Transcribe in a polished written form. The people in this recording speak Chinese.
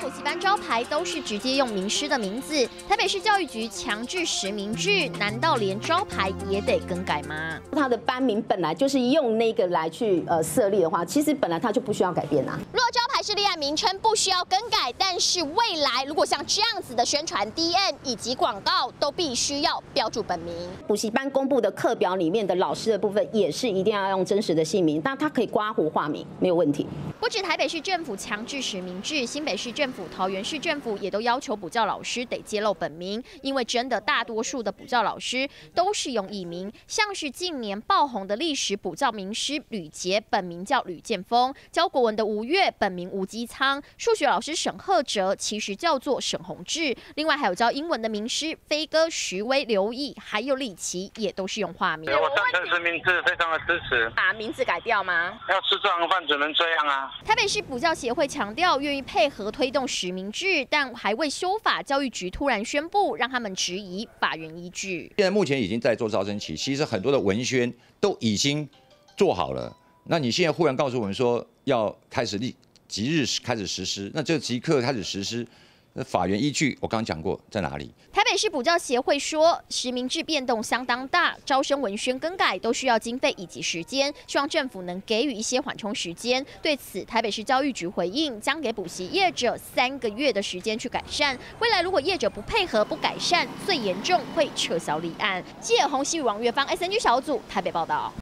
补习班招牌都是直接用名师的名字。台北市教育局强制实名制，难道连招牌也得更改吗？ 他的班名本来就是用那个来去设立的话，其实本来他就不需要改变啊。 若招牌是立案名称，不需要更改，但是未来如果像这样子的宣传 DM 以及广告，都必须要标注本名。 补习班公布的课表里面的老师的部分，也是一定要用真实的姓名，但他可以刮胡化名，没有问题。 不止台北市政府强制实名制，新北市政府、桃园市政府也都要求补教老师得揭露本名，因为真的大多数的补教老师都是用艺名，像是近年爆红的历史补教名师吕捷，本名叫吕建峰；教国文的吴越，本名吴基仓；数学老师沈赫哲，其实叫做沈宏志。另外还有教英文的名师飞哥、徐威、刘毅，还有李琦，也都是用化名。 我赞成实名制，非常的支持。 把名字改掉吗？ 要吃壮饭只能这样啊！ 台北市补教协会强调愿意配合推动实名制，但还未修法，教育局突然宣布让他们质疑法源依据。 现在目前已经在做招生期，其实很多的文宣都已经做好了。那你现在忽然告诉我们说要开始即日开始实施，那这即刻开始实施，那法源依据我刚刚讲过在哪里？ 台北市补教协会说，实名制变动相当大，招生文宣更改都需要经费以及时间，希望政府能给予一些缓冲时间。对此，台北市教育局回应，将给补习业者3个月的时间去改善。未来如果业者不配合、不改善，最严重会撤销立案。谢宏熙与王月芳 SNG 小组台北报道。